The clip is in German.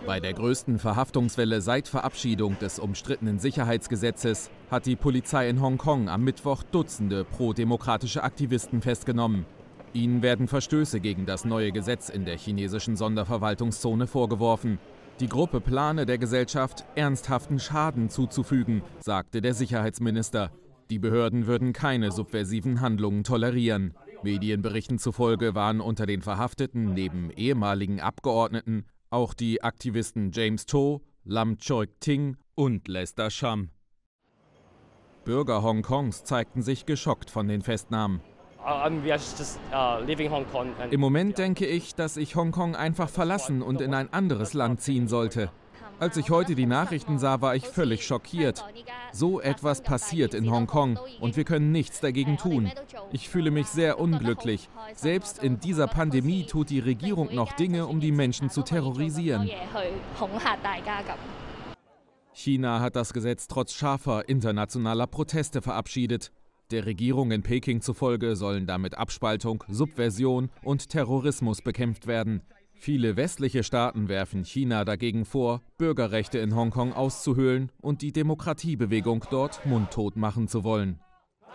Bei der größten Verhaftungswelle seit Verabschiedung des umstrittenen Sicherheitsgesetzes hat die Polizei in Hongkong am Mittwoch Dutzende pro-demokratische Aktivisten festgenommen. Ihnen werden Verstöße gegen das neue Gesetz in der chinesischen Sonderverwaltungszone vorgeworfen. Die Gruppe plane der Gesellschaft ernsthaften Schaden zuzufügen, sagte der Sicherheitsminister. Die Behörden würden keine subversiven Handlungen tolerieren. Medienberichten zufolge waren unter den Verhafteten neben ehemaligen Abgeordneten auch die Aktivisten James To, Lam Cheuk-ting und Lester Sham. Bürger Hongkongs zeigten sich geschockt von den Festnahmen. Im Moment denke ich, dass ich Hongkong einfach verlassen und in ein anderes Land ziehen sollte. Als ich heute die Nachrichten sah, war ich völlig schockiert. So etwas passiert in Hongkong und wir können nichts dagegen tun. Ich fühle mich sehr unglücklich. Selbst in dieser Pandemie tut die Regierung noch Dinge, um die Menschen zu terrorisieren. China hat das Gesetz trotz scharfer internationaler Proteste verabschiedet. Der Regierung in Peking zufolge sollen damit Abspaltung, Subversion und Terrorismus bekämpft werden. Viele westliche Staaten werfen China dagegen vor, Bürgerrechte in Hongkong auszuhöhlen und die Demokratiebewegung dort mundtot machen zu wollen.